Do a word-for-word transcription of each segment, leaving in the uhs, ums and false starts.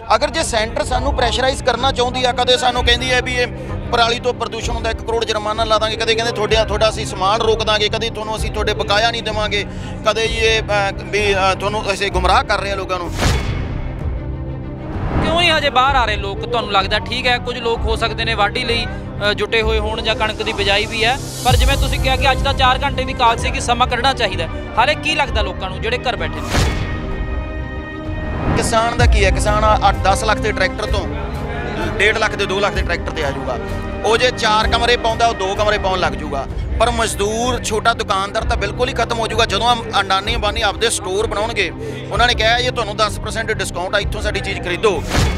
अगर जे सेंटर सानू प्रैशराइज करना चाहती है, कदे सानू कहती है भी ये पराली तो प्रदूषण होंदा एक करोड़ जुर्माना ला देंगे, कदे कहते थोड़ा थोड़ा असीं समान रोक देंगे, कदे तुहानूं असीं तुहाडे बकाया नहीं देवांगे, कदे ये भी तुहानूं असीं गुमराह कर रहे हैं लोगों नूं। क्यों ही हजे बाहर आ रहे लोग? तुहानूं लगदा ठीक है कुछ लोग हो सकते हैं वाढी लई जुटे हुए होण जां कणक दी बिजाई भी है, पर जिवें तुसीं कहा कि अज तां चार घंटे दी काल सी कि समा कढना चाहिए, हाले की लगदा लोकां नूं जिहड़े घर बैठे ने? किसान दा की है, किसान अठ दस लख के ट्रैक्टर तो डेढ़ लख के दो लख के ट्रैक्टर ते आ जाऊगा, वो जे चार कमरे पाउंदा वो दो कमरे पाउण लग जूगा। पर मजदूर छोटा दुकानदार तो बिल्कुल ही खत्म हो जाऊगा। जो अडानी अंबानी आपदे स्टोर बनाउणगे, उन्होंने कहा ये तुहानूं दस परसेंट डिस्काउंट आ, इत्थों साडी चीज़ खरीदो,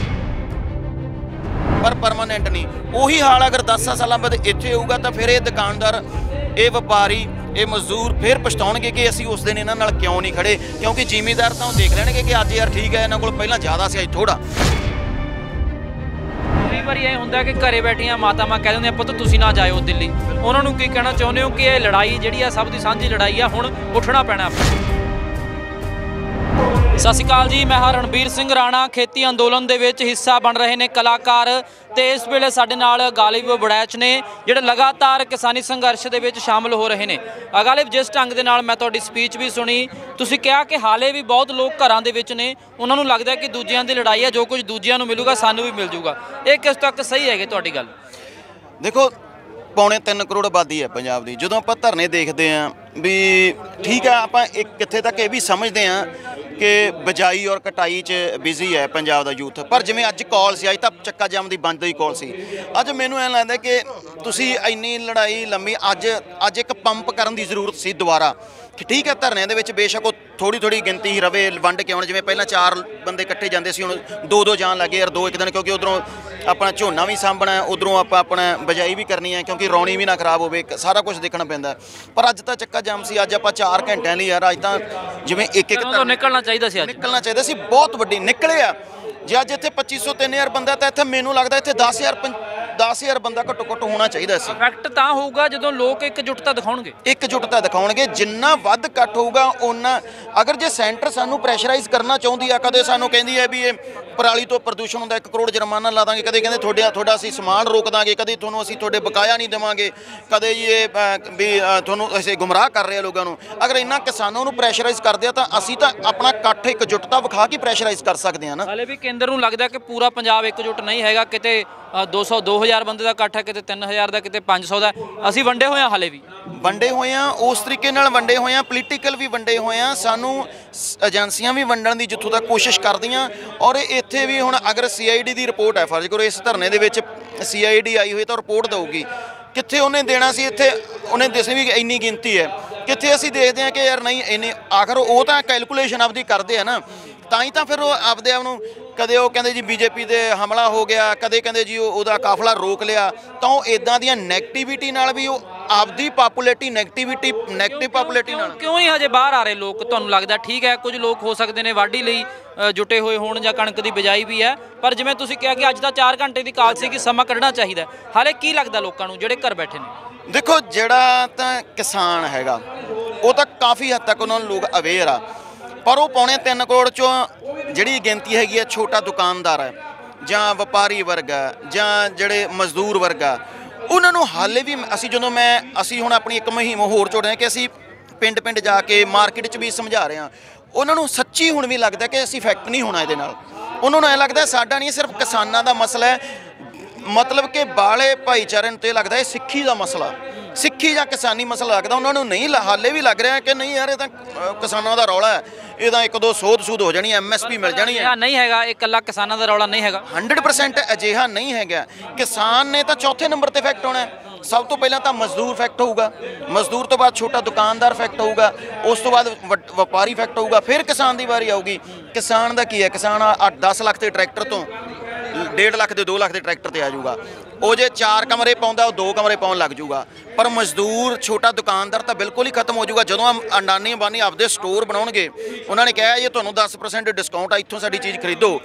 पर परमानेंट नहीं। उही हाल अगर दस साल बाद इत्थे होऊगा तो फिर ये दुकानदार, ये व्यापारी, ये मजदूर फिर पछताउणगे कि असीं उस दिन इन्हां नाल क्यों नहीं खड़े, क्योंकि जिमीदार तो देख लैणगे कि अज यार ठीक है इन्हां कोल पहलां ज़्यादा सी अज थोड़ा। कई बार ये होंदा कि घरे बैठिया मातावां कह दिंदियां पुत्त तुसीं ना जाओ दिल्ली, उन्हां नूं की कहना चाहुंदे हो कि ये लड़ाई जिहड़ी आ सब दी सांझी लड़ाई आ, हुण उठना पैना। सत श्री अकाल जी, मैं हाँ रणबीर सिंह राणा। खेती अंदोलन दे विच हिस्सा बन रहे ने कलाकार, ते इस वेले साडे नाल गालिब वड़ैच ने जिहड़े लगातार किसानी संघर्ष दे विच शामिल हो रहे ने। गालिब, जिस ढंग दे नाल मैं तुहाडी स्पीच भी सुनी, तुसीं कहा कि हाले भी बहुत लोग घरां दे विच ने, उन्हां नूं लगदा कि दूजिआं दी लड़ाई है, जो कुछ दूजिआं नूं मिलूगा सानूं भी मिल जूगा। ये किस तक सही है तुहाडी गल? देखो, पौने तीन करोड़ आबादी है पंजाब की। जो आप धरने देखते हैं भी ठीक है, आप एक कित्थे तक ये भी समझते हैं कि बिजाई और कटाई च बिजी है पंजाब का यूथ, पर जिवें अज कॉल से अज तक चक्का जाम की बंद की कॉल सी, अज मैनूं ऐ लगदा कि तुसीं इन्नी लड़ाई लंबी अज अज एक पंप करन दी जरूरत सी दोबारा। ठीक है, धरने दे विच बेशक वो थोड़ी थोड़ी गिनती ही रवे, वंड के आउण, जिवें पहलां चार बंदे इकट्ठे जांदे सी, हुण दो दो जान लगे यार दो एक दिन, क्योंकि उधरों अपना झोना भी साਂਭਣਾ, उधरों आप अपना बिजाई भी करनी है, क्योंकि रौणी भी ना खराब होवे, सारा कुछ देखना पैंदा। पर अज तां चक्का जाम सी, अज आपां चार घंटिਆਂ ਲਈ यार, अज तां जिवें एक एक निकलना चाहिए सी, निकलना चाहिए सी, बहुत वड्डी निकले आ। जे अज इत्थे पच्ची सौ तीन हज़ार बंदा, तो इत्थे मैनूं लगदा इत्थे दस हज़ार दस हज़ार बंदा घट्टो घट्ट होना चाहिए सी। इफैक्ट तां होऊगा जदों लोग एकजुटता दिखाउणगे, एकजुटता दिखाउणगे, जिन्ना वध घट होऊगा उन्ना। अगर जे सेंटर सानू प्रैशराइज करना चाहुंदी है, कदे सानू कहंदी है भी ये पराली तो प्रदूषण होंदा एक करोड़ जुर्माना ला देंगे, कदे कहंदे थोड़ा थोड़ा असीं समान रोक देंगे, कदे तुहानूं असीं तुहाडे बकाया नहीं देवांगे, कदे ये भी तुहानूं असीं गुमराह कर रहे हैं लोगों नूं। अगर इन्ना किसानों नूं प्रैशराइज करदे आ तां असीं तां अपना इकट्ठ एकजुटता विखा के प्रैशराइज कर सकदे हां ना। हाले भी केंद्र नूं लगदा कि पूरा पंजाब एकजुट नहीं हैगा, किते दो सौ दो हज़ार बंदे का इकट्ठ है, किते तीन हज़ार का, किते पाँच सौ का। असीं वंडे होए हाले भी वंडे होए हैं, उस तरीके नाल वंडे होए हैं, पोलीटिकल भी वंडे होए हैं, सानू एजेंसियां भी वंडण की जिੱਥੋਂ तक कोशिश करदियां। और इत्थे भी हुण अगर सी आई डी की रिपोर्ट है, फर्ज करो इस धरने दे विच सी आई डी आई हुई तो रिपोर्ट देगी, कित्थे उन्हें देना सी, इत्थे उन्हें दसी भी इन्नी गिनती है, कित्थे असीं देखते हैं कि यार नहीं इन्नी, आखिर वो तो कैलकुलेशन आपदी करते हैं ना, तां ही तां फिर आपदे आप नूं कदे वो कहंदे जी बीजेपी दे हमला हो गया, कदे कहंदे जी उहदा काफला रोक लिया, तो इदां दियां नैगेटिविटी नाल भी आपदी पॉपुलैरिटी नैगेटिविटी नैगेटिव पॉपुलैरिटी नाल। क्यों ही हजे बाहर आ रहे लोग? तुहानूं लगदा ठीक है कुछ लोग हो सकते हैं वाढी लई जुटे हुए होण जां कणक दी बिजाई भी है, पर जिवें तुसीं कहा कि अज तां चार घंटे की काल सी कि समा कढना चाहिए, हाले की लगदा लोकां नूं जिहड़े घर बैठे ने? देखो, जिहड़ा तां किसान हैगा वो तां काफ़ी हद तक उन्हां लोग अवेयर आ, पर वो पौने तीन करोड़ चों जिहड़ी गिनती हैगी है छोटा दुकानदार है जां व्यापारी वर्ग है जां जिहड़े मजदूर वर्ग है, उन्हां नूं हाले भी असीं जदों मैं असीं हुण अपनी एक मुहिम होर जोड़ रहे कि असीं पिंड पिंड जाके मार्केट च भी समझा रहे हैं, उन्हां नूं सच्ची हुण भी लगदा कि असीं इफैक्ट नहीं होना इहदे नाल। उन्हां नूं ऐ लगदा साडा नहीं सिर्फ किसानां दा मसला है, मतलब कि बाले भाईचारे नूं ते लगदा है सिੱਖੀ ਦਾ ਮਸਲਾ, सिੱਖੀ ਜਾਂ किसानी मसला लगता, उन्होंने नहीं हाले भी लग रहा है कि नहीं यार ये तो किसानों का रौला है, ये एक दो सोध सूद हो जानी, एम एस पी मिल जानी है। नहीं है इकला किसानों का रौला नहीं है, हंड्रेड परसेंट अजिहा नहीं है। किसान ने तो चौथे नंबर पर इफैक्ट होना है। सब तो पहला तो मजदूर इफैक्ट होगा, मजदूर तो बाद छोटा दुकानदार इफैक्ट होगा, उस तो बाद व्यापारी इफैक्ट होगा, फिर किसान की बारी आऊगी। किसान का की है, किसान अठ दस लख के ट्रैक्टर तो डेढ़ लख के दो लख के ट्रैक्टर ते आ जाऊगा, वो जे चार कमरे पाउंदा वो दो कमरे पाउण लग जूगा। पर मजदूर छोटा दुकानदार तो बिल्कुल ही खत्म हो जाऊगा। जो अडानी अंबानी आपदे स्टोर बनाउणगे, उन्होंने कहा ये तुहानूं दस परसेंट डिस्काउंट आ, इत्थों साडी चीज़ खरीदो,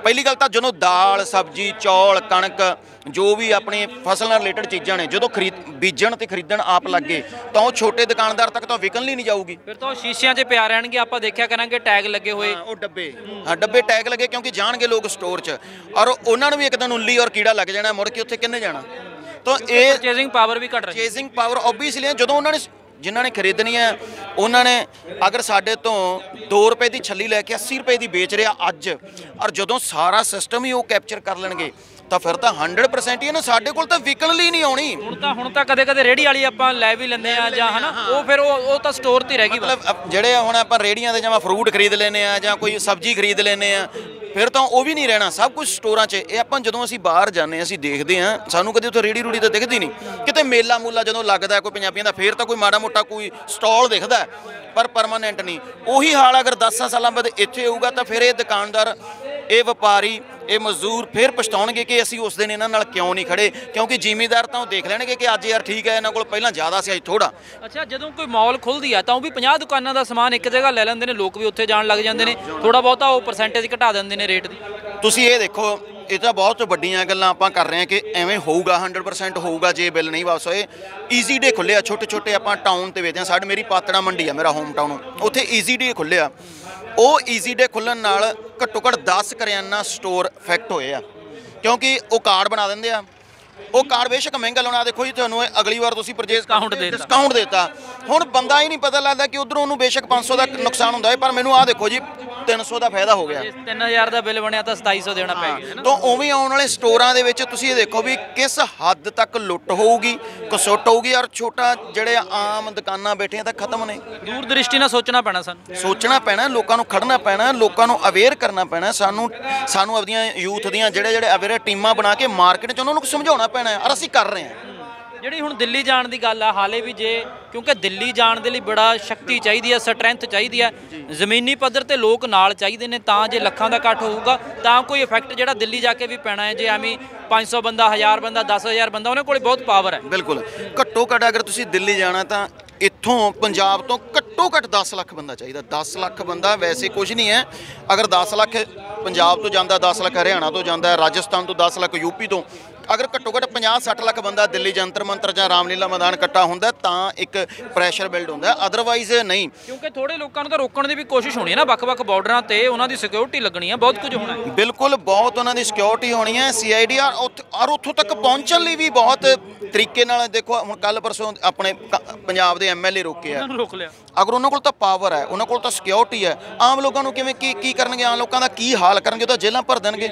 ਪਹਿਲੀ ਗੱਲ ਤਾਂ ਜਦੋਂ ਦਾਲ ਸਬਜ਼ੀ ਚੌਲ ਕਣਕ ਜੋ ਵੀ ਆਪਣੀ ਫਸਲ ਨਾਲ ਰਿਲੇਟਡ ਚੀਜ਼ਾਂ ਨੇ ਜਦੋਂ ਖਰੀਦ ਬੀਜਣ ਤੇ ਖਰੀਦਣ ਆਪ ਲੱਗੇ ਤਾਂ ਉਹ ਛੋਟੇ ਦੁਕਾਨਦਾਰ ਤੱਕ ਤਾਂ ਵਿਕਣ ਲਈ ਨਹੀਂ ਜਾਊਗੀ। ਫਿਰ ਤਾਂ ਉਹ ਸ਼ੀਸ਼ਿਆਂ 'ਚ ਪਿਆ ਰਹਿਣਗੇ, ਆਪਾਂ ਦੇਖਿਆ ਕਰਾਂਗੇ ਟੈਗ ਲੱਗੇ ਹੋਏ। ਉਹ ਡੱਬੇ ਹਾਂ ਡੱਬੇ ਟੈਗ ਲੱਗੇ ਕਿਉਂਕਿ ਜਾਣਗੇ ਲੋਕ ਸਟੋਰ 'ਚ ਔਰ ਉਹਨਾਂ ਨੂੰ ਵੀ ਇੱਕ ਦਿਨ ਉੱਲੀ ਔਰ ਕੀੜਾ ਲੱਗ ਜਾਣਾ, ਮੁੜ ਕੇ ਉੱਥੇ ਕਿੰਨੇ ਜਾਣਾ। ਤਾਂ ਇਹ ਪਰਚੇਜ਼ਿੰਗ ਪਾਵਰ ਵੀ ਘਟ ਰਹੀ ਹੈ। ਪਰਚੇਜ਼ਿੰਗ ਪਾਵਰ ਓਬਵੀਅਸਲੀ ਜਦੋਂ ਉਹਨਾਂ ਨੇ ਜਿਨ੍ਹਾਂ ਨੇ ਖਰੀਦਣੀ ਹੈ ਉਹਨਾਂ ਨੇ ਅਗਰ ਸਾਡੇ ਤੋਂ ਦੋ ਰੁਪਏ ਦੀ ਛੱਲੀ ਲੈ ਕੇ ਅੱਸੀ ਰੁਪਏ ਦੀ ਵੇਚ ਰਿਹਾ ਅੱਜ, ਔਰ ਜਦੋਂ ਸਾਰਾ ਸਿਸਟਮ ਹੀ ਉਹ ਕੈਪਚਰ ਕਰ ਲੈਣਗੇ ਤਾਂ ਫਿਰ ਤਾਂ ਹੰਡਰਡ ਪਰਸੈਂਟ ਹੀ ਨਾ ਸਾਡੇ ਕੋਲ ਤਾਂ ਵਿਕਣ ਲਈ ਨਹੀਂ ਆਉਣੀ। ਹੁਣ ਤਾਂ ਹੁਣ ਤਾਂ ਕਦੇ ਕਦੇ ਰੇਹੜੀ ਵਾਲੀ ਆਪਾਂ ਲੈ ਵੀ ਲੈਂਦੇ ਆ ਜਾਂ ਹਨਾ, ਉਹ ਫਿਰ ਉਹ ਉਹ ਤਾਂ ਸਟੋਰ ਤੇ ਰਹਿ ਗਈ। ਮਤਲਬ ਜਿਹੜੇ ਹੁਣ ਆਪਾਂ ਰੇਹੜੀਆਂ ਦੇ ਜਾਂ ਫਰੂਟ ਖਰੀਦ ਲੈਂਦੇ ਆ ਜਾਂ ਕੋਈ ਸਬਜ਼ੀ ਖਰੀਦ ਲੈਂਦੇ ਆ ਫਿਰ ਤਾਂ ਉਹ ਵੀ ਨਹੀਂ ਰਹਿਣਾ, ਸਭ ਕੁਝ ਸਟੋਰਾਂ 'ਚ। ਇਹ ਆਪਾਂ ਜਦੋਂ ਅਸੀਂ ਬਾਹਰ ਜਾਂਦੇ ਅਸੀਂ ਦੇਖਦੇ ਹਾਂ ਸਾਨੂੰ ਕਦੇ ਉੱਥੇ ਰੇਹੜੀ ਰੂੜੀ ਤਾਂ ਦਿਖਦੀ ਨਹੀਂ, ਕਿਤੇ ਮੇਲਾ ਮੂਲਾ ਜਦੋਂ ਲੱਗਦਾ ਕੋਈ ਪੰਜਾਬੀਆਂ ਦਾ ਫਿਰ ਤਾਂ ਕੋਈ ਮਾੜਾ ਮੋਟਾ ਕੋਈ ਸਟਾਲ ਦਿਖਦਾ, ਪਰ ਪਰਮਾਨੈਂਟ ਨਹੀਂ। ਉਹੀ ਹਾਲ ਅਗਰ ਦਸ ਸਾਲਾਂ ਬਾਅਦ ਇੱਥੇ ਹੋਊਗਾ ਤਾਂ ਫਿਰ ਇਹ ਦੁਕਾਨਦਾਰ ਇਹ ਵਪਾਰੀ ਇਹ ਮਜ਼ਦੂਰ ਫਿਰ ਪਛਤਾਉਣਗੇ ਕਿ ਅਸੀਂ ਉਸ ਦਿਨ ਇਹਨਾਂ ਨਾਲ ਕਿਉਂ ਨਹੀਂ ਖੜੇ, ਕਿਉਂਕਿ ਜ਼ਿਮੀਂਦਾਰ ਤਾਂ ਉਹ ਦੇਖ ਲੈਣਗੇ ਕਿ ਅੱਜ ਯਾਰ ਠੀਕ ਹੈ ਇਹਨਾਂ ਕੋਲ ਪਹਿਲਾਂ ਜ਼ਿਆਦਾ ਸੀ ਅੱਜ ਥੋੜਾ। ਅੱਛਾ, ਜਦੋਂ ਕੋਈ ਮਾਲ ਖੁੱਲਦੀ ਆ ਤਾਂ ਉਹ ਵੀ ਪੰਜਾਹ ਦੁਕਾਨਾਂ ਦਾ ਸਮਾਨ ਇੱਕ ਜਗ੍ਹਾ ਲੈ ਲੈਂਦੇ ਨੇ, ਲੋਕ ਵੀ ਉੱਥੇ ਜਾਣ ਲੱਗ ਜਾਂਦੇ ਨੇ, ਥੋੜਾ ਬਹੁਤਾ ਉਹ ਪਰਸੈਂਟੇਜ ਘਟਾ ਦਿੰਦੇ ਨੇ ਰੇਟ ਦੀ। ਤੁਸੀਂ ਇਹ ਦੇਖੋ ਇਹ ਤਾਂ ਬਹੁਤ ਵੱਡੀਆਂ ਗੱਲਾਂ ਆਪਾਂ ਕਰ ਰਹੇ ਹਾਂ ਕਿ ਐਵੇਂ ਹੋਊਗਾ ਹੰਡਰਡ ਪਰਸੈਂਟ ਹੋਊਗਾ ਜੇ ਬਿੱਲ ਨਹੀਂ ਵਾਪਸ ਹੋਏ। ਈਜ਼ੀ ਡੇ ਖੁੱਲ੍ਹੇ ਆ ਛੋਟੇ ਛੋਟੇ, ਆਪਾਂ ਟਾਊਨ 'ਤੇ ਵੇਚਦੇ ਹਾਂ। ਸਾਡੇ ਮੇਰੀ ਪਾਤੜਾ ਮੰਡੀ ਆ ਮੇਰਾ ਹੋਮ ਟਾਊਨ, ਉੱਥੇ ਈਜ਼ੀ ਡੇ ਖੁੱਲ੍ਹੇ ਆ। ਉਹ ਈਜ਼ੀ ਡੇ ਖੁੱਲ੍ਹਣ ਨਾਲ ਘੱਟੋ ਘੱਟ ਦਸ ਕਰਿਆਨਾ ਸਟੋਰ ਇਫੈਕਟ ਹੋਏ ਆ, ਕਿਉਂਕਿ ਉਹ ਕਾਰਡ ਬਣਾ ਦਿੰਦੇ ਆ। ਉਹ ਕਾਰਡ ਬੇਸ਼ੱਕ ਮਹਿੰਗਾ ਲਾਉਣਾ, ਦੇਖੋ ਜੀ ਤੁਹਾਨੂੰ ਅਗਲੀ ਵਾਰ ਤੁਸੀਂ ਪਰਚੇਸ ਡਿਸਕਾਊਂਟ ਦੇ ਡਿਸਕਾਊਂਟ ਦੇਤਾ। ਹੁਣ ਬੰਦਾ ਹੀ ਨਹੀਂ ਪਤਾ ਲੱਗਦਾ ਕਿ ਉਧਰੋਂ ਉਹਨੂੰ ਬੇਸ਼ੱਕ ਪੰਜ ਸੌ ਦਾ ਨੁਕਸਾਨ ਹੁੰਦਾ ਹੈ, ਪਰ ਮੈਨੂੰ ਆਹ ਦੇਖੋ ਜੀ ਤਿੰਨ ਸੌ ਦਾ ਫਾਇਦਾ ਹੋ ਗਿਆ। ਤਿੰਨ ਹਜ਼ਾਰ ਦਾ ਬਿੱਲ ਬਣਿਆ ਤਾਂ ਸਤਾਈ ਸੌ ਦੇਣਾ ਪੈ ਗਿਆ। ਤਾਂ ਉਵੇਂ ਆਉਣ ਵਾਲੇ ਸਟੋਰਾਂ ਦੇ ਵਿੱਚ ਤੁਸੀਂ ਇਹ ਦੇਖੋ ਵੀ ਕਿਸ ਹੱਦ ਤੱਕ ਲੁੱਟ ਹੋਊਗੀ, ਕਸੁੱਟ ਹੋਊਗੀ, ਔਰ ਛੋਟਾ ਜਿਹੜੇ ਆਮ ਦੁਕਾਨਾਂ ਬੈਠੀਆਂ ਤਾਂ ਖਤਮ ਨੇ। ਦੂਰ ਦ੍ਰਿਸ਼ਟੀ ਨਾਲ ਸੋਚਣਾ ਪੈਣਾ ਸਾਨੂੰ, ਸੋਚਣਾ ਪੈਣਾ, ਲੋਕਾਂ ਨੂੰ ਖੜਨਾ ਪੈਣਾ, ਲੋਕਾਂ ਨੂੰ ਅਵੇਅਰ ਕਰਨਾ ਪੈਣਾ। ਸਾਨੂੰ ਸਾਨੂੰ ਆਪਣੀਆਂ ਯੂਥ ਦੀਆਂ ਜਿਹੜੇ ਜਿਹੜੇ ਅਵੇਅਰ ਟੀਮਾਂ ਬਣਾ ਕੇ ਮਾਰਕੀਟ 'ਚ ਉਹਨਾਂ ਨੂੰ ਸਮਝਾਉਣਾ ਪੈਣਾ, ਔਰ ਅਸੀਂ ਕਰ ਰਹੇ ਹਾਂ। ਜਿਹੜੀ ਹੁਣ ਦਿੱਲੀ ਜਾਣ ਦੀ ਗੱਲ ਆ ਹਾਲੇ ਵੀ, ਜੇ ਕਿਉਂਕਿ ਦਿੱਲੀ ਜਾਣ ਦੇ ਲਈ ਬੜਾ ਸ਼ਕਤੀ ਚਾਹੀਦੀ ਹੈ, ਸਟਰੈਂਥ ਚਾਹੀਦੀ ਹੈ, ਜ਼ਮੀਨੀ ਪੱਧਰ ਤੇ ਲੋਕ ਨਾਲ ਚਾਹੀਦੇ ਨੇ, ਤਾਂ ਜੇ ਲੱਖਾਂ ਦਾ ਇਕੱਠ ਹੋਊਗਾ ਤਾਂ ਕੋਈ ਇਫੈਕਟ ਜਿਹੜਾ ਦਿੱਲੀ ਜਾ ਕੇ ਵੀ ਪੈਣਾ ਹੈ। ਜੇ ਐਵੇਂ ਪੰਜ ਸੌ ਬੰਦਾ, ਹਜ਼ਾਰ ਬੰਦਾ, ਦਸ ਹਜ਼ਾਰ ਬੰਦਾ, ਉਹਨਾਂ ਕੋਲ ਬਹੁਤ ਪਾਵਰ ਹੈ। ਬਿਲਕੁਲ, ਘੱਟੋ ਘੱਟ ਅਗਰ ਤੁਸੀਂ ਦਿੱਲੀ ਜਾਣਾ ਤਾਂ ਇੱਥੋਂ ਪੰਜਾਬ ਤੋਂ ਘੱਟੋ ਘੱਟ ਦਸ ਲੱਖ ਬੰਦਾ ਚਾਹੀਦਾ। ਦਸ ਲੱਖ ਬੰਦਾ ਵੈਸੇ ਕੁਝ ਨਹੀਂ ਹੈ। ਅਗਰ ਦਸ ਲੱਖ ਪੰਜਾਬ ਤੋਂ ਜਾਂਦਾ, ਦਸ ਲੱਖ ਹਰਿਆਣਾ ਤੋਂ ਜਾਂਦਾ, ਰਾਜਸਥਾਨ ਤੋਂ ਦਸ ਲੱਖ ਯੂਪੀ ਤੋਂ, ਅਗਰ ਘੱਟੋ ਘੱਟ ਪੰਜਾਹ ਸੱਠ ਲੱਖ ਬੰਦਾ ਦਿੱਲੀ ਜੰਤਰ ਮੰਤਰ ਜਾਂ ਰਾਮਲੀਲਾ ਮੈਦਾਨ ਇਕੱਠਾ ਹੁੰਦਾ ਤਾਂ ਇੱਕ ਪ੍ਰੈਸ਼ਰ ਬਿਲਡ ਹੁੰਦਾ, ਅਦਰਵਾਈਜ਼ ਨਹੀਂ। ਕਿਉਂਕਿ ਥੋੜੇ ਲੋਕਾਂ ਨੂੰ ਤਾਂ ਰੋਕਣ ਦੀ ਵੀ ਕੋਸ਼ਿਸ਼ ਹੋਣੀ ਹੈ ਨਾ, ਵੱਖ-ਵੱਖ ਬਾਰਡਰਾਂ ਤੇ ਉਹਨਾਂ ਦੀ ਸਿਕਿਉਰਿਟੀ ਲੱਗਣੀ ਹੈ, ਬਹੁਤ ਕੁਝ ਹੋਣਾ ਹੈ। ਬਿਲਕੁਲ, ਬਹੁਤ ਉਹਨਾਂ ਦੀ ਸਿਕਿਉਰਿਟੀ ਹੋਣੀ ਹੈ, ਸੀ ਆਈ ਡੀ ਔਰ ਔਰ ਉੱਥੋਂ ਤੱਕ ਪਹੁੰਚਣ ਲਈ ਵੀ ਬਹੁਤ ਤਰੀਕੇ ਨਾਲ। ਦੇਖੋ ਹੁਣ ਕੱਲ ਪਰਸੋਂ ਆਪਣੇ ਪੰਜਾਬ ਦੇ ਐਮ ਐਲ ਏ ਰੋਕੇ ਆ, ਰੋਕ ਲਿਆ। ਅਗਰ ਉਹਨਾਂ ਕੋਲ ਤਾਂ ਪਾਵਰ ਹੈ, ਉਹਨਾਂ ਕੋਲ ਤਾਂ ਸਿਕਿਉਰਿਟੀ ਹੈ, ਆਮ ਲੋਕਾਂ ਨੂੰ ਕਿਵੇਂ ਕੀ ਕੀ ਕਰਨਗੇ? ਆਮ ਲੋਕਾਂ ਦਾ ਕੀ ਹਾਲ ਕਰਨਗੇ? ਉਹ ਤਾਂ ਜੇਲ੍ਹਾਂ ਭਰ ਦੇਣਗੇ,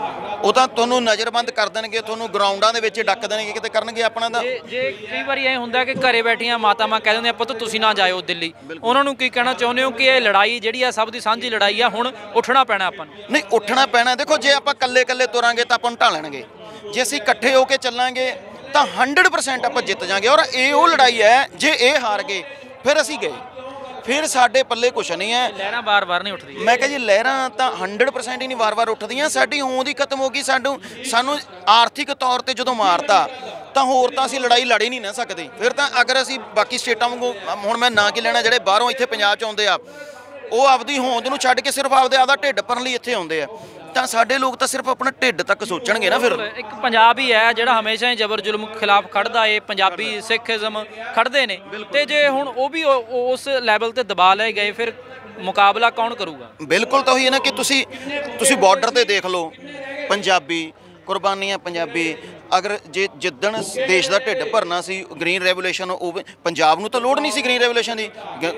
ਉਹ ਤਾਂ ਤੁਹਾਨੂੰ ਨਜ਼ਰਬੰਦ ਕਰ ਦੇਣਗੇ, ਤੁਹਾਨੂੰ ਗਰਾਊਂਡਾਂ ਦੇ ਵਿੱਚ ਡੱਕ ਦੇਣਗੇ, ਕਿਤੇ ਕਰਨਗੇ ਆਪਣਾ ਦਾ। ਜੇ ਜੇ ਕਈ ਵਾਰੀ ਐ ਹੁੰਦਾ ਕਿ ਘਰੇ ਬੈਠੀਆਂ ਮਾਤਾਵਾਂ ਕਹਿ ਦਿੰਦੇ ਆ ਪੁੱਤ ਤੁਸੀਂ ਨਾ ਜਾਇਓ ਦਿੱਲੀ, ਉਹਨਾਂ ਨੂੰ ਕੀ ਕਹਿਣਾ ਚਾਹੁੰਦੇ ਹੋ ਕਿ ਇਹ ਲੜਾਈ ਜਿਹੜੀ ਆ ਸਭ ਦੀ ਸਾਂਝੀ ਲੜਾਈ ਆ, ਹੁਣ ਉੱਠਣਾ ਪੈਣਾ ਆਪਾਂ ਨੂੰ? ਨਹੀਂ, ਉੱਠਣਾ ਪੈਣਾ। ਦੇਖੋ ਜੇ ਆਪਾਂ ਇਕੱਲੇ ਇਕੱਲੇ ਤੁਰਾਂਗੇ ਤਾਂ ਆਪਾਂ ਨੂੰ ਢਾ ਲੈਣਗੇ, ਜੇ ਅਸੀਂ ਇਕੱਠੇ ਹੋ ਕੇ ਚੱਲਾਂਗੇ ਤਾਂ ਹੰਡਰਡ ਪਰਸੈਂਟ ਆਪਾਂ ਜਿੱਤ ਜਾਾਂਗੇ। ਔਰ ਇਹ ਉਹ ਲੜਾਈ ਹੈ, ਜੇ ਇਹ ਹਾਰ ਗਏ ਫਿਰ ਅਸੀਂ ਗਏ, ਫਿਰ ਸਾਡੇ ਪੱਲੇ ਕੁਛ ਨਹੀਂ ਹੈ। ਲਹਿਰਾਂ ਵਾਰ-ਵਾਰ ਨਹੀਂ ਉੱਠਦੀ। ਮੈਂ ਕਿਹਾ ਜੀ ਲਹਿਰਾਂ ਤਾਂ ਹੰਡਰਡ ਪਰਸੈਂਟ ਹੀ ਨਹੀਂ ਵਾਰ-ਵਾਰ ਉੱਠਦੀਆਂ, ਸਾਡੀ ਹੋਂਦ ਹੀ ਖਤਮ ਹੋ ਗਈ। ਸਾਨੂੰ ਸਾਨੂੰ ਆਰਥਿਕ ਤੌਰ ਤੇ ਜਦੋਂ ਮਾਰਤਾ ਤਾਂ ਹੋਰ ਤਾਂ ਅਸੀਂ ਲੜਾਈ ਲੜ ਹੀ ਨਹੀਂ ਨਾ ਸਕਦੇ। ਫਿਰ ਤਾਂ ਅਗਰ ਅਸੀਂ ਬਾਕੀ ਸਟੇਟਾਂ ਵਾਂਗੂ, ਹੁਣ ਮੈਂ ਨਾਂ ਕੀ ਲੈਣਾ, ਜਿਹੜੇ ਬਾਹਰੋਂ ਇੱਥੇ ਪੰਜਾਬ 'ਚ ਆਉਂਦੇ ਆ, ਉਹ ਆਪਦੀ ਹੋਂਦ ਨੂੰ ਛੱਡ ਕੇ ਸਿਰਫ ਆਪਦੇ ਆਪਦਾ ਢਿੱਡ ਭਰਨ ਲਈ ਇੱਥੇ ਆਉਂਦੇ ਆ, ਤਾਂ ਸਾਡੇ ਲੋਕ ਤਾਂ ਸਿਰਫ ਆਪਣਾ ਢਿੱਡ ਤੱਕ ਸੋਚਣਗੇ ਨਾ। ਫਿਰ ਇੱਕ ਪੰਜਾਬ ਹੀ ਹੈ ਜਿਹੜਾ ਹਮੇਸ਼ਾ ਹੀ ਜ਼ਬਰ ਜ਼ੁਲਮ ਖਿਲਾਫ ਖੜਦਾ ਏ, ਪੰਜਾਬੀ ਸਿੱਖੀਜ਼ਮ ਖੜਦੇ ਨੇ, ਤੇ ਜੇ ਹੁਣ ਉਹ ਵੀ ਉਸ ਲੈਵਲ ਤੇ ਦਬਾ ਲਏ ਗਏ ਫਿਰ ਮੁਕਾਬਲਾ ਕੌਣ ਕਰੂਗਾ? ਬਿਲਕੁਲ, ਤਾਂ ਉਹੀ ਹੈ ਨਾ ਕਿ ਤੁਸੀਂ ਤੁਸੀਂ ਬਾਰਡਰ ਤੇ ਦੇਖ ਲਓ, ਪੰਜਾਬੀ ਕੁਰਬਾਨੀਆਂ, ਪੰਜਾਬੀ ਅਗਰ ਜੇ ਜਿੱਦਣ ਦੇਸ਼ ਦਾ ਢਿੱਡ ਭਰਨਾ ਸੀ ਗ੍ਰੀਨ ਰੈਵੋਲੂਸ਼ਨ, ਉਹ ਪੰਜਾਬ ਨੂੰ ਤਾਂ ਲੋੜ ਨਹੀਂ ਸੀ ਗ੍ਰੀਨ ਰੈਵੋਲੂਸ਼ਨ ਦੀ।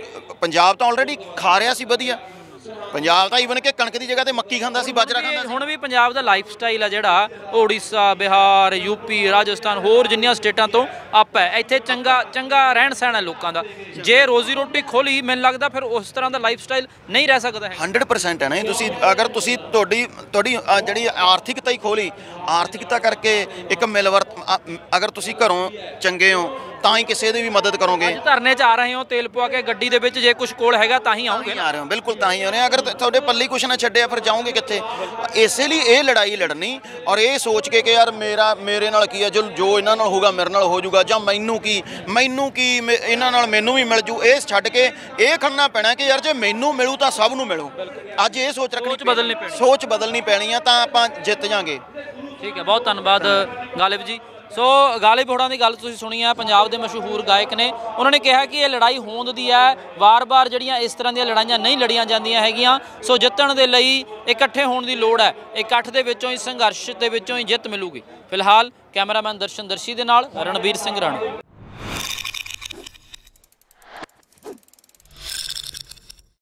ਪੰਜਾਬ ਤਾਂ ਆਲਰੇਡੀ ਖਾ ਰਿਹਾ ਸੀ ਵਧੀਆ, ਪੰਜਾਬ ਤਾਂ ਈਵਨ ਕਿ ਕਣਕ ਦੀ ਜਗ੍ਹਾ ਤੇ ਮੱਕੀ ਖਾਂਦਾ ਸੀ, ਬਾਜਰਾ ਖਾਂਦਾ ਸੀ। ਹੁਣ ਵੀ ਪੰਜਾਬ ਦਾ ਲਾਈਫ ਸਟਾਈਲ ਆ ਜਿਹੜਾ ਉੜੀਸਾ, ਬਿਹਾਰ, ਯੂਪੀ, ਰਾਜਸਥਾਨ, ਹੋਰ ਜਿੰਨੀਆਂ ਸਟੇਟਾਂ ਤੋਂ ਅਪ ਹੈ। ਇੱਥੇ ਚੰਗਾ ਚੰਗਾ ਰਹਿਣ ਸਹਿਣ ਹੈ ਲੋਕਾਂ ਦਾ। ਜੇ ਰੋਜ਼ੀ ਰੋਟੀ ਖੋਲੀ, ਮੈਨੂੰ ਲੱਗਦਾ ਫਿਰ ਉਸ ਤਰ੍ਹਾਂ ਦਾ ਲਾਈਫ ਸਟਾਈਲ ਨਹੀਂ ਰਹਿ ਸਕਦਾ ਹੈ। ਹੰਡਰਡ ਪਰਸੈਂਟ ਹੈ ਨਾ। ਤੁਸੀਂ ਅਗਰ ਤੁਸੀਂ ਤੁਹਾਡੀ ਤੁਹਾਡੀ ਜਿਹੜੀ ਆਰਥਿਕਤਾ ਹੀ ਖੋਲੀ, ਆਰਥਿਕਤਾ ਕਰਕੇ ਇੱਕ ਮਿਲਵਰਤ, ਅਗਰ ਤੁਸੀਂ ਘਰੋਂ ਚੰਗੇ ਹੋ ਤਾਂ ਹੀ ਕਿਸੇ ਦੀ ਵੀ ਮਦਦ ਕਰੋਗੇ। ਧਰਨੇ 'ਚ ਆ ਰਹੇ ਹੋ ਤੇਲ ਪਵਾ ਕੇ ਗੱਡੀ ਦੇ ਵਿੱਚ, ਜੇ ਕੁਝ ਕੋਲ ਹੈਗਾ ਤਾਂ ਹੀ ਆਉਂਗੇ। ਆ ਰਹੇ ਹੋ, ਬਿਲਕੁਲ ਤਾਂ ਹੀ ਆ ਰਹੇ ਹੋ। ਅਗਰ ਤੁਹਾਡੇ ਪੱਲੇ ਕੁਛ ਨਾ ਛੱਡਿਆ ਫਿਰ ਜਾਓਗੇ ਕਿੱਥੇ? ਇਸੇ ਲਈ ਇਹ ਲੜਾਈ ਲੜਨੀ, ਔਰ ਇਹ ਸੋਚ ਕੇ ਕਿ ਯਾਰ ਮੇਰਾ ਮੇਰੇ ਨਾਲ ਕੀ ਹੈ, ਜੋ ਜੋ ਇਹਨਾਂ ਨਾਲ ਹੋਊਗਾ ਮੇਰੇ ਨਾਲ ਹੋ ਜਾਊਗਾ, ਜਾਂ ਮੈਨੂੰ ਕੀ ਮੈਨੂੰ ਕੀ ਮੇ- ਇਹਨਾਂ ਨਾਲ ਮੈਨੂੰ ਵੀ ਮਿਲ ਜੂ, ਇਹ ਛੱਡ ਕੇ ਇਹ ਖੜਨਾ ਪੈਣਾ ਕਿ ਯਾਰ ਜੇ ਮੈਨੂੰ ਮਿਲੂ ਤਾਂ ਸਭ ਨੂੰ ਮਿਲੂ। ਅੱਜ ਇਹ ਸੋਚ ਰੱਖਣੀ ਸੋਚ ਬਦਲਣੀ ਪੈਣੀ। ਸੋਚ ਬਦਲਣੀ ਪੈਣੀ ਆ ਤਾਂ ਆਪਾਂ ਜਿੱਤ ਜਾਾਂਗੇ। ਠੀਕ ਹੈ, ਬਹੁਤ ਧੰਨਵਾਦ ਗਾਲਿਬ ਜੀ। ਸੋ ਗਾਲਿਬ ਹੋਰਾਂ ਦੀ ਗੱਲ ਤੁਸੀਂ ਸੁਣੀ ਹੈ, ਪੰਜਾਬ ਦੇ ਮਸ਼ਹੂਰ ਗਾਇਕ ਨੇ। ਉਹਨਾਂ ਨੇ ਕਿਹਾ ਕਿ ਇਹ ਲੜਾਈ ਹੋਂਦ ਦੀ ਹੈ, ਵਾਰ-ਵਾਰ ਜਿਹੜੀਆਂ ਇਸ ਤਰ੍ਹਾਂ ਦੀਆਂ ਲੜਾਈਆਂ ਨਹੀਂ ਲੜੀਆਂ ਜਾਂਦੀਆਂ ਹੈਗੀਆਂ। ਸੋ ਜਿੱਤਣ ਦੇ ਲਈ ਇਕੱਠੇ ਹੋਣ ਦੀ ਲੋੜ ਹੈ, ਇਕੱਠ ਦੇ ਵਿੱਚੋਂ ਹੀ, ਸੰਘਰਸ਼ ਦੇ ਵਿੱਚੋਂ ਹੀ ਜਿੱਤ ਮਿਲੂਗੀ। ਫਿਲਹਾਲ ਕੈਮਰਾਮੈਨ ਦਰਸ਼ਨ ਦਰਸ਼ੀ ਦੇ ਨਾਲ ਰਣਬੀਰ ਸਿੰਘ ਰਾਣਾ।